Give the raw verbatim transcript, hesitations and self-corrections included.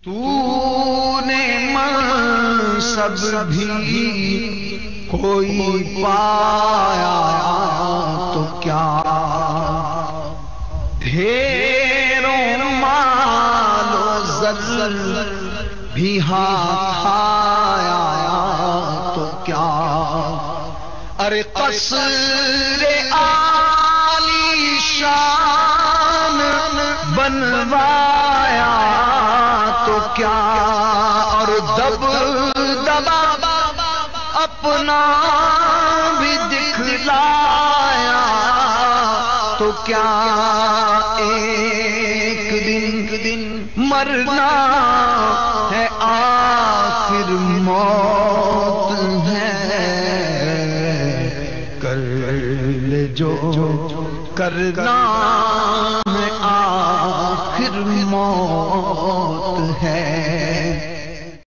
تو نے منصب بھی کوئی پایا تو کیا، ڈھیروں مال و زر بھی ہاتھ آیا تو کیا، ارے قصر عالی شان بنوایا تو کیا، اور دب دبا اپنا بھی دکھلایا تو کیا، ایک دن دن مرنا ہے آخر موت ہے، کر لے جو کرنا ہے آخر موت ہے۔